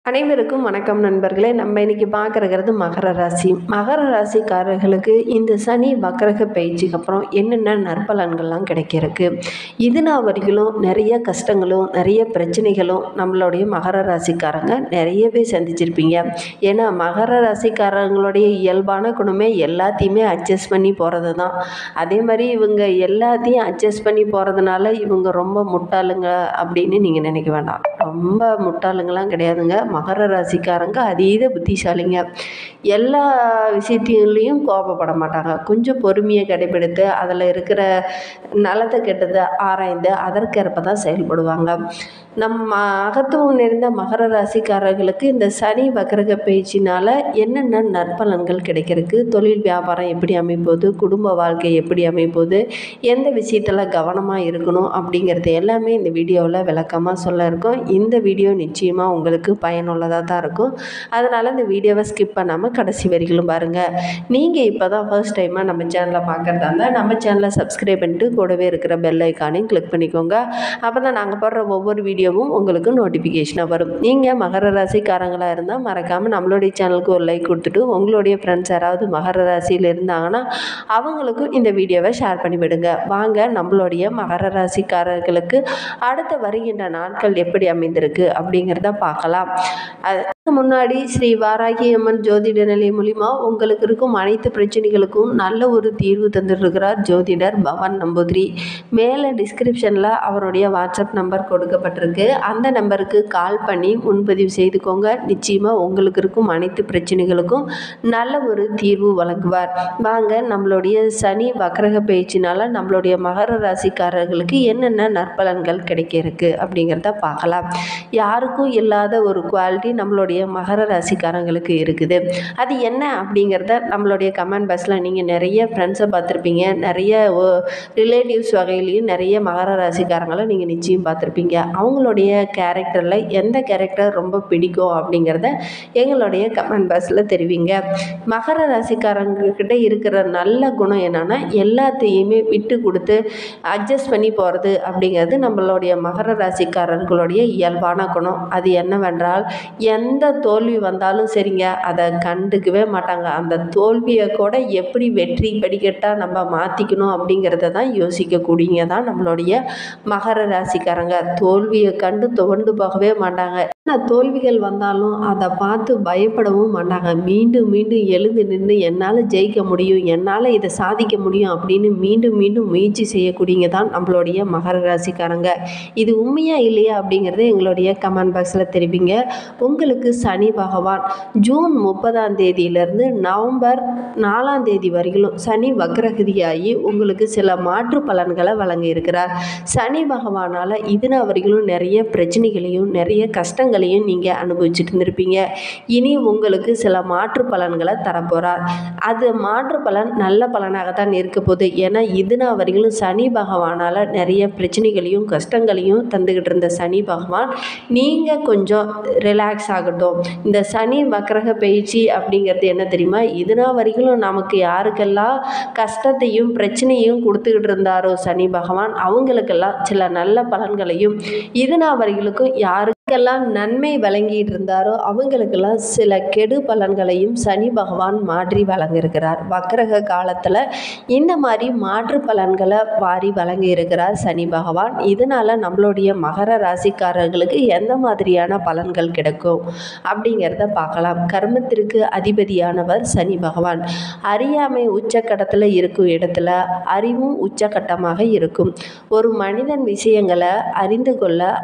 அனைவருக்கும் வணக்கம் நண்பர்களே. நம்ம இன்னைக்கு பார்க்கறது மகர ராசி. மகர ராசிக்காரர்களுக்கு இந்த சனி வக்ரக பயிற்சிக்கு அப்புறம் என்னென்ன நற்பலன்கள்லாம் கிடைக்கிறதுக்கு, இதுநாள் வரைக்கும் நிறைய கஷ்டங்களும் நிறைய பிரச்சனைகளும் நம்மளுடைய மகர ராசிக்காரங்க நிறையவே சந்திச்சிருப்பீங்க. ஏன்னா மகர ராசிக்காரங்களுடைய இயல்பான குணமே எல்லாத்தையுமே அட்ஜஸ்ட் பண்ணி போகிறது தான். அதே மாதிரி இவங்க எல்லாத்தையும் அட்ஜஸ்ட் பண்ணி போகிறதுனால இவங்க ரொம்ப முட்டாளுங்க அப்படின்னு நீங்கள் நினைக்க வேண்டாம். ரொம்ப முட்டாளுங்களாம் கிடையாதுங்க. மகர ராசிக்காரங்க அதீத புத்திசாலிங்க. எல்லா விஷயத்திலையும் கோபப்பட மாட்டாங்க. கொஞ்சம் பொறுமையை கடைபிடித்து அதில் இருக்கிற நல்லதை கெட்டதை ஆராய்ந்து அதற்கேற்ப தான் செயல்படுவாங்க. நம்ம மகத்துவம் நிறைந்த மகர ராசிக்காரர்களுக்கு இந்த சனி வக்ரக பயிற்சினால் என்னென்ன நற்பலன்கள் கிடைக்கிறதுக்கு, தொழில் வியாபாரம் எப்படி அமைப்போது, குடும்ப வாழ்க்கை எப்படி அமைப்போது, எந்த விஷயத்தில் கவனமாக இருக்கணும் அப்படிங்கிறது எல்லாமே இந்த வீடியோவில் விளக்கமாக சொல்ல இருக்கோம். இந்த வீடியோ நிச்சயமாக உங்களுக்கு பயனுள்ளதாக தான் இருக்கும். அதனால் இந்த வீடியோவை ஸ்கிப் பண்ணாமல் கடைசி வரைக்கும் பாருங்கள். நீங்கள் இப்போ தான் ஃபர்ஸ்ட் டைமாக நம்ம சேனலை பார்க்குறதா இருந்தால் நம்ம சேனலை சப்ஸ்கிரைப் பண்ணிட்டு கூடவே இருக்கிற பெல் ஐக்கானையும் கிளிக் பண்ணிக்கோங்க. அப்போ தான் நாங்கள் போடுற ஒவ்வொரு வீடியோவும் உங்களுக்கு நோட்டிஃபிகேஷனாக வரும். நீங்கள் மகர ராசிக்காரங்களாக இருந்தால் மறக்காமல் நம்மளுடைய சேனலுக்கு ஒரு லைக் கொடுத்துட்டு உங்களுடைய ஃப்ரெண்ட்ஸ் யாராவது மகர ராசியில் இருந்தாங்கன்னா அவங்களுக்கும் இந்த வீடியோவை ஷேர் பண்ணிவிடுங்க. வாங்க நம்மளுடைய மகர ராசிக்காரர்களுக்கு அடுத்த வருகின்ற நாட்கள் எப்படி அமைந்திருக்கு அப்படிங்கிறத பார்க்கலாம். அதுக்கு முன்னாடி ஸ்ரீ வாராகி அம்மன் ஜோதிட நிலையம் மூலிமா உங்களுக்கு இருக்கும் அனைத்து பிரச்சனைகளுக்கும் நல்ல ஒரு தீர்வு தந்துட்டுருக்கிறார் ஜோதிடர் பவன் நம்பூதிரி. மேலே டிஸ்கிரிப்ஷனில் அவருடைய வாட்ஸ்அப் நம்பர் கொடுக்கப்பட்டிருக்கு. அந்த நம்பருக்கு கால் பண்ணி முன்பதிவு செய்துக்கோங்க. நிச்சயமாக உங்களுக்கு இருக்கும் அனைத்து பிரச்சனைகளுக்கும் நல்ல ஒரு தீர்வு வழங்குவார். வாங்க நம்மளுடைய சனி வக்ரக பயிற்சினால் நம்மளுடைய மகர ராசிக்காரர்களுக்கு என்னென்ன நற்பலன்கள் கிடைக்கிறதுக்கு அப்படிங்கிறத பார்க்கலாம். யாருக்கும் இல்லாத ஒரு குவாலிட்டி நம்மளுடைய மகர ராசிக்காரங்களுக்கு இருக்குது. அது என்ன அப்படிங்கிறத நம்மளுடைய கமெண்ட் பாக்ஸில் நீங்கள் நிறைய ஃப்ரெண்ட்ஸை பார்த்துருப்பீங்க, நிறைய ரிலேட்டிவ்ஸ் வகையிலையும் நிறைய மகர ராசிக்காரங்களை நீங்கள் நிச்சயம் பார்த்துருப்பீங்க. அவங்களுடைய கேரக்டரில் எந்த கேரக்டர் ரொம்ப பிடிக்கும் அப்படிங்கிறத எங்களுடைய கமெண்ட் பாக்ஸில் தெரிவிங்க. மகர ராசிக்காரங்கக்கிட்ட இருக்கிற நல்ல குணம் என்னென்னா எல்லாத்தையுமே விட்டு கொடுத்து அட்ஜஸ்ட் பண்ணி போகிறது அப்படிங்கிறது நம்மளுடைய மகர ராசிக்காரர்களுடைய இயல்பான குணம். அது என்னவென்றால் எந்த தோல்வி வந்தாலும் சரிங்க, அதை கண்டுக்கவே மாட்டாங்க. அந்த தோல்வியை கூட எப்படி வெற்றி படிக்கட்டாக நம்ம மாற்றிக்கணும் அப்படிங்கிறத தான் யோசிக்கக்கூடியங்க தான் நம்மளுடைய மகர ராசிக்காரங்க. தோல்வியை கண்டு துவண்டு போகவே மாட்டாங்க. தோல்விகள் வந்தாலும் அதை பார்த்து பயப்படவும் மாட்டாங்க. மீண்டும் மீண்டும் எழுந்து நின்று என்னால் ஜெயிக்க முடியும், என்னால் இதை சாதிக்க முடியும் அப்படின்னு மீண்டும் மீண்டும் முயற்சி செய்யக்கூடியங்க தான் நம்மளுடைய மகர ராசிக்காரங்க. இது உண்மையா இல்லையா அப்படிங்கிறத எங்களுடைய கமெண்ட் பாக்ஸில் தெரிவிங்க. உங்களுக்கு சனி பகவான் ஜூன் 30ஆம் தேதியிலிருந்து நவம்பர் 4ஆம் தேதி வரையிலும் சனி வக்ரகதியாகி உங்களுக்கு சில மாற்று பலன்களை வழங்க இருக்கிறார். சனி பகவானால் இதுநாள் வரைக்கும் நிறைய பிரச்சனைகளையும் நிறைய கஷ்டங்களையும் நீங்கள் அனுபவிச்சுட்டு இருந்திருப்பீங்க. இனி உங்களுக்கு சில மாற்று பலன்களை தரப்போகிறார். அது மாற்று பலன் நல்ல பலனாக தான் இருக்க போகுது. ஏன்னா இதுநாள் வரைக்கும் சனி பகவானால் நிறைய பிரச்சனைகளையும் கஷ்டங்களையும் தந்துக்கிட்டு இருந்த சனி பகவான் நீங்கள் கொஞ்சம் ரிலாக்ஸ் ஆகட்டும். இந்த சனி வக்ரக பயிற்சி அப்படிங்கிறது என்ன தெரியுமா, இதுநாள் வரைக்கும் நமக்கு யாருக்கெல்லாம் கஷ்டத்தையும் பிரச்சனையும் கொடுத்துக்கிட்டு இருந்தாரோ சனி பகவான் அவங்களுக்கெல்லாம் சில நல்ல பலன்களையும், இதுநாள் வரைக்கும் யாருக்கெல்லாம் நன்மை வழங்கிட்டு இருந்தாரோ அவங்களுக்கெல்லாம் சில கெடு பலன்களையும் சனி பகவான் மாற்றி வழங்க இருக்கிறார். வக்ரக காலத்தில் இந்த மாதிரி மாற்று பலன்களை வாரி வழங்கி இருக்கிறார் சனி பகவான். இதனால் நம்மளுடைய மகர ராசிக்காரர்களுக்கு எந்த மாதிரியான பலன்கள் கிடைக்கும் அப்படிங்கிறத பார்க்கலாம். கர்மத்திற்கு அதிபதியானவர் சனி பகவான். அறியாமை உச்சக்கட்டத்தில் இருக்கும் இடத்துல அறிவும் உச்சக்கட்டமாக இருக்கும். ஒரு மனிதன் விஷயங்களை அறிந்து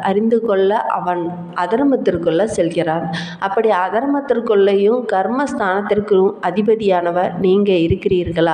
கொள்ள அவன் அதர்மத்திற்குள்ள செல்கிறான். அப்படி அதர்மத்திற்குள்ளேயும் கர்மஸ்தானத்திற்கும் அதிபதியானவர் நீங்கள் இருக்கிறீர்களா?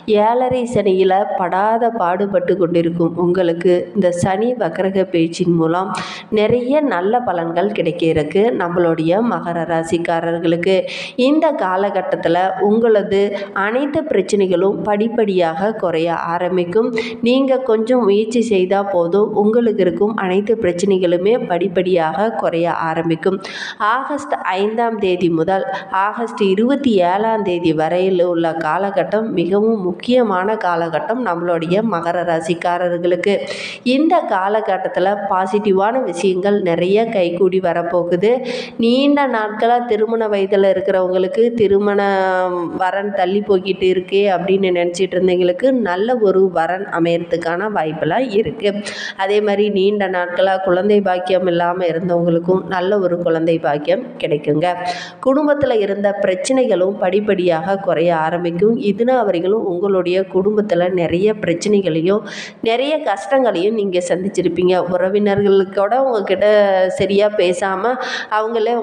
7.5 சனியில் படாத பாடுபட்டு கொண்டிருக்கும் உங்களுக்கு இந்த சனி வக்ரக பயிற்சியின் மூலம் நிறைய நல்ல பலன்கள் கிடைக்கிறதுக்கு நம்மளுடைய மகர ராசிக்காரர்களுக்கு இந்த காலகட்டத்தில் உங்களது அனைத்து பிரச்சனைகளும் படிப்படியாக குறைய ஆரம்பிக்கும். நீங்கள் கொஞ்சம் முயற்சி செய்தால் போதும் உங்களுக்கு இருக்கும் அனைத்து பிரச்சனைகளுமே படிப்படியாக குறைய ஆரம்பிக்கும். ஆகஸ்ட் 5ஆம் தேதி முதல் ஆகஸ்ட் 27ஆம் தேதி வரையில் உள்ள காலகட்டம் மிகவும் முக்கியமான காலகட்டம் நம்மளுடைய மகர ராசிக்காரர்களுக்கு. இந்த காலகட்டத்தில் பாசிட்டிவான விஷயங்கள் நிறைய கைகூடி வரப்போகுது. நீண்ட நாட்களாக திருமண வயதில் இருக்கிறவங்களுக்கு திருமண வரன் தள்ளி போய்கிட்டு இருக்கே அப்படின்னு நினச்சிட்டு இருந்தவங்களுக்கு நல்ல ஒரு வரன் அமையறதுக்கான வாய்ப்பெல்லாம் இருக்குது. அதே மாதிரி நீண்ட நாட்களாக குழந்தை பாக்கியம் இல்லாமல் இருந்தவங்களுக்கும் நல்ல ஒரு குழந்தை பாக்கியம் கிடைக்குங்க. குடும்பத்தில் இருந்த பிரச்சனைகளும் படிப்படியாக குறைய ஆரம்பிக்கும். இதுநாள் உங்களுடைய குடும்பத்தில் நிறைய பிரச்சனைகளையும் நிறைய கஷ்டங்களையும் நீங்கள் சந்திச்சிருப்பீங்க. உறவினர்களுக்கூட உங்ககிட்ட சரியாக பேசாமல் அவங்களே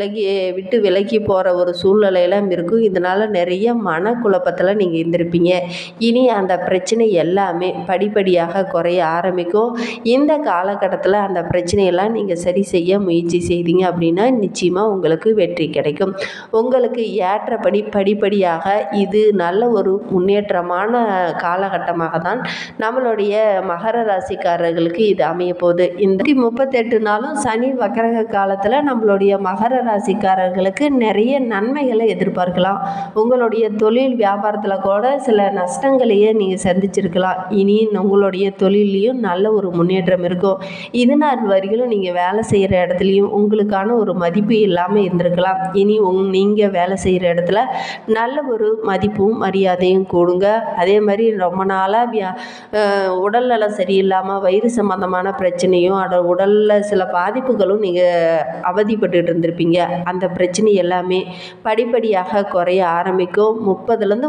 விலகி போகிற ஒரு சூழ்நிலையெல்லாம் இருக்கும். இதனால் நிறைய மனக்குழப்பத்தில் நீங்கள் இருந்திருப்பீங்க. இனி அந்த பிரச்சனை எல்லாமே படிப்படியாக குறைய ஆரம்பிக்கும். இந்த காலகட்டத்தில் அந்த பிரச்சனையெல்லாம் நீங்கள் சரி செய்ய முயற்சி செய்தீங்க அப்படின்னா நிச்சயமாக உங்களுக்கு வெற்றி கிடைக்கும். உங்களுக்கு ஏற்றபடி படிப்படியாக இது நல்ல ஒரு முன்னேற்றமான காலகட்டமாக தான் நம்மளுடைய மகர ராசிக்காரர்களுக்கு இது அமைய போகுது. இந்த 38 நாளும் சனி வக்கரக காலத்தில் நம்மளுடைய மகர ராசிக்காரர்களுக்கு நிறைய நன்மைகளை எதிர்பார்க்கலாம். உங்களுடைய தொழில் வியாபாரத்தில் கூட சில நஷ்டங்களையே நீங்கள் சந்திச்சிருக்கலாம். இனி உங்களுடைய தொழிலையும் நல்ல ஒரு முன்னேற்றம் இருக்கும். இது நாள் வரைக்கும் நீங்கள் வேலை செய்கிற இடத்துலையும் உங்களுக்கான ஒரு மதிப்பு இல்லாமல் இருந்திருக்கலாம். இனி நீங்கள் வேலை செய்கிற இடத்துல நல்ல ஒரு மதிப்பும் மரியாதையும் கூடுங்க. அதே மாதிரி ரொம்ப நாளாக உடல்நலம் சரியில்லாமல் வயிறு சம்பந்தமான பிரச்சனையும் உடலில் சில பாதிப்புகளும் நீங்கள் அவதிப்பட்டு இருந்திருப்பீங்க. அந்த பிரச்சனை எல்லாமே படிப்படியாக குறைய ஆரம்பிக்கும். 30லேருந்து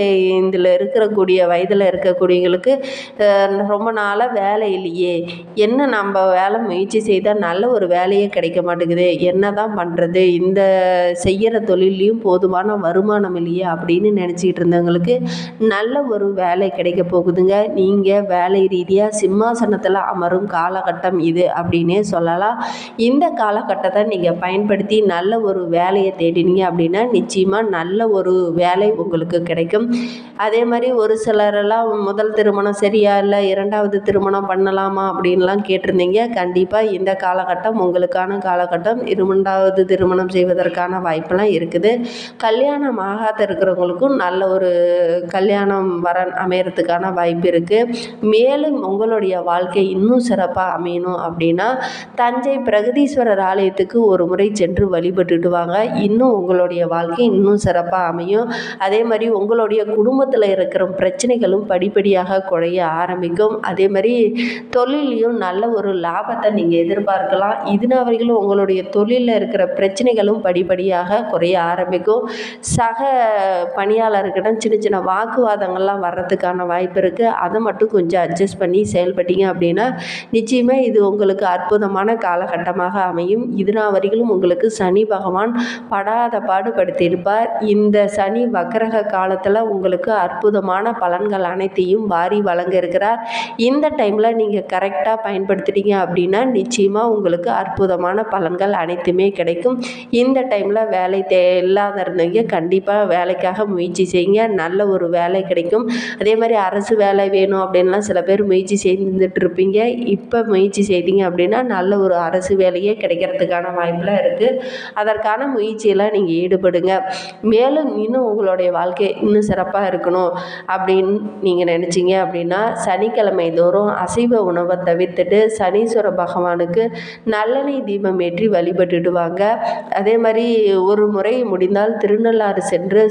35 இருக்கக்கூடிய வயதில் இருக்கக்கூடியவங்களுக்கு ரொம்ப நாளாக வேலை இல்லையே, என்ன நம்ம வேலை முயற்சி செய்தால் நல்ல ஒரு வேலையே கிடைக்க மாட்டேங்குது, என்ன தான் பண்ணுறது, இந்த செய்கிற தொழிலையும் போதுமான வருமானம் இல்லையே அப்படின்னு நினச்சிக்கிட்டு இருந்தவங்களுக்கு நல்ல ஒரு வேலை கிடைக்க போகுதுங்க. நீங்கள் வேலை ரீதியாக சிம்மாசனத்தில் அமரும் காலகட்டம் இது அப்படின்னே சொல்லலாம். இந்த காலகட்டத்தை நீங்கள் பயன்படுத்தி நல்ல ஒரு வேலையை தேடினீங்க அப்படின்னா நிச்சயமாக நல்ல ஒரு வேலை உங்களுக்கு கிடைக்கும். அதே மாதிரி ஒரு சிலரெல்லாம் முதல் திருமணம் சரியா இல்லை, 2வது திருமணம் பண்ணலாமா அப்படின்லாம் கேட்டிருந்தீங்க. கண்டிப்பாக இந்த காலகட்டம் உங்களுக்கான காலகட்டம். 2வது திருமணம் செய்வதற்கான வாய்ப்பெல்லாம் இருக்குது. கல்யாணம் ஆகாத இருக்கிறவங்களுக்கும் நல்ல ஒரு கல்யாணம் வரன் அமையறதுக்கான வாய்ப்பு இருக்குது. மேலும் உங்களுடைய வாழ்க்கை இன்னும் சிறப்பாக அமையணும் அப்படின்னா தஞ்சை பிரகதீஸ்வரர் ஆலயத்துக்கு ஒரு முறை சென்று வழிபட்டுட்டு வாங்க. இன்னும் உங்களுடைய வாழ்க்கை இன்னும் சிறப்பாக அமையும். அதே மாதிரி உங்களுடைய குடும்பத்தில் இருக்கிற பிரச்சனைகளும் படிப்படியாக குறைய ஆரம்பிக்கும். அதே மாதிரி தொழிலையும் நல்ல ஒரு லாபத்தை நீங்கள் எதிர்பார்க்கலாம். இதுநாள் உங்களுடைய தொழிலில் இருக்கிற பிரச்சனைகளும் படிப்படியாக குறைய ஆரம்பிக்கும். சக பணியாளர்கிட்ட சின்ன சின்ன வாக்குவாதங்கள்லாம் வர்றதுக்கான வாய்ப்பு இருக்குது. அதை மட்டும் கொஞ்சம் அட்ஜஸ்ட் பண்ணி செயல்பட்டீங்க அப்படின்னா நிச்சயமாக இது உங்களுக்கு அற்புதமான காலகட்டமாக அமையும். இதுநாள் உங்களுக்கு சனி பகவான் படாத பாடுபடுத்தியிருப்பார். இந்த சனி வக்கரக காலத்தில் உங்களுக்கு அற்புதமான பலன்கள் அனைத்தையும் வாரி வழங்க இருக்கிறார். இந்த டைமில் நீங்கள் கரெக்டாக பயன்படுத்திட்டீங்க அப்படின்னா நிச்சயமாக உங்களுக்கு அற்புதமான பலன்கள் அனைத்துமே கிடைக்கும். இந்த டைமில் வேலை இல்லாத இருந்தவங்க கண்டிப்பாக வேலைக்காக முயற்சி செய்யுங்க. நல்ல ஒரு வேலை கிடைக்கும். அதே மாதிரி அரசு வேலை வேணும் அப்படின்லாம் சில பேர் முயற்சி செய்துட்டு இருப்பீங்க. இப்போ முயற்சி செய்தீங்க அப்படின்னா நல்ல ஒரு அரசு வேலையே கிடைக்கிறதுக்கான வாய்ப்பெலாம் இருக்குது. அதற்கான முயற்சியில் நீங்கள் ஈடுபடுங்க. மேலும் இன்னும் உங்களுடைய வாழ்க்கை இன்னும் சிறப்பாக இருக்கணும் அப்படின்னு நீங்கள் நினச்சிங்க அப்படின்னா சனிக்கிழமை தோறும் அசைவ உணவை தவிர்த்துட்டு சனீஸ்வர பகவானுக்கு நல்லெண்ணெய் தீபம் ஏற்றி வழிபட்டுட்டு வாங்க. அதே மாதிரி ஒரு முறை முடிந்தால் திருநள்ளாறு சென்று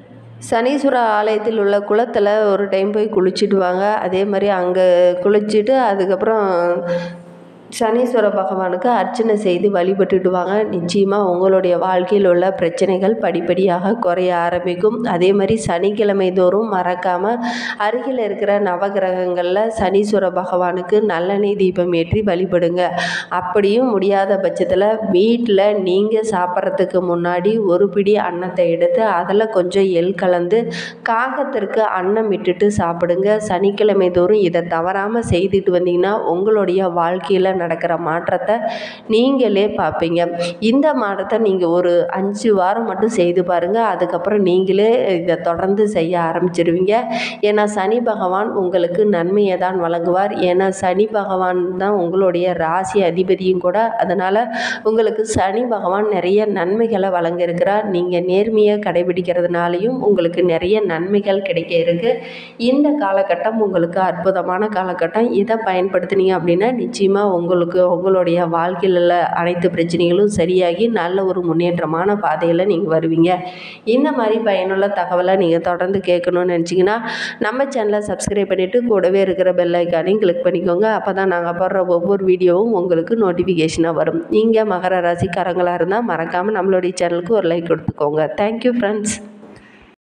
சனீஸ்வர ஆலயத்தில் உள்ள குளத்தில் ஒரு டைம் போய் குளிச்சுட்டு வாங்க. அதே மாதிரி அங்கே குளிச்சுட்டு அதுக்கப்புறம் சனீஸ்வர பகவானுக்கு அர்ச்சனை செய்து வழிபட்டுட்டு வாங்க. நிச்சயமாக உங்களுடைய வாழ்க்கையில் உள்ள பிரச்சனைகள் படிப்படியாக குறைய ஆரம்பிக்கும். அதே மாதிரி சனிக்கிழமை தோறும் மறக்காமல் அருகில் இருக்கிற நவகிரகங்களில் சனீஸ்வர பகவானுக்கு நல்லெண்ணெய் தீபம் ஏற்றி வழிபடுங்க. அப்படியும் முடியாத பட்சத்தில் வீட்டில் நீங்கள் சாப்பிட்றதுக்கு முன்னாடி ஒரு பிடி அன்னத்தை எடுத்து அதில் கொஞ்சம் எள் கலந்து காகத்திற்கு அன்னம் விட்டுட்டு சாப்பிடுங்க. சனிக்கிழமை தோறும் இதை தவறாமல் செய்துட்டு வந்தீங்கன்னா உங்களுடைய வாழ்க்கையில் நடக்கிற மாற்றத்தை நீங்களே பார்ப்பீங்க. இந்த மாற்றத்தை நீங்கள் ஒரு 5 வாரம் மட்டும் செய்து பாருங்கள். அதுக்கப்புறம் நீங்களே இதை தொடர்ந்து செய்ய ஆரம்பிச்சிடுவீங்க. ஏன்னா சனி பகவான் உங்களுக்கு நன்மையை தான் வழங்குவார். ஏன்னா சனி பகவான் தான் உங்களுடைய ராசி அதிபதியும் கூட. அதனால் உங்களுக்கு சனி பகவான் நிறைய நன்மைகளை வழங்க இருக்கிறார். நீங்கள் நேர்மையை கடைபிடிக்கிறதுனாலையும் உங்களுக்கு நிறைய நன்மைகள் கிடைக்க இருக்குது. இந்த காலகட்டம் உங்களுக்கு அற்புதமான காலகட்டம். இதை பயன்படுத்தினீங்க அப்படின்னா நிச்சயமாக உங்களுடைய வாழ்க்கையில் உள்ள அனைத்து பிரச்சனைகளும் சரியாகி நல்ல ஒரு முன்னேற்றமான பாதையில் நீங்கள் வருவீங்க. இந்த மாதிரி பயனுள்ள தகவலை நீங்கள் தொடர்ந்து கேட்கணும்னு நினச்சிங்கன்னா நம்ம சேனலை சப்ஸ்கிரைப் பண்ணிவிட்டு கூடவே இருக்கிற பெல் ஐக்கானையும் கிளிக் பண்ணிக்கோங்க. அப்போ தான் நாங்கள் போடுற ஒவ்வொரு வீடியோவும் உங்களுக்கு நோட்டிஃபிகேஷனாக வரும். நீங்கள் மகர ராசிக்காரங்களாக இருந்தால் மறக்காமல் நம்மளுடைய சேனலுக்கு ஒரு லைக் கொடுத்துக்கோங்க. Thank you friends.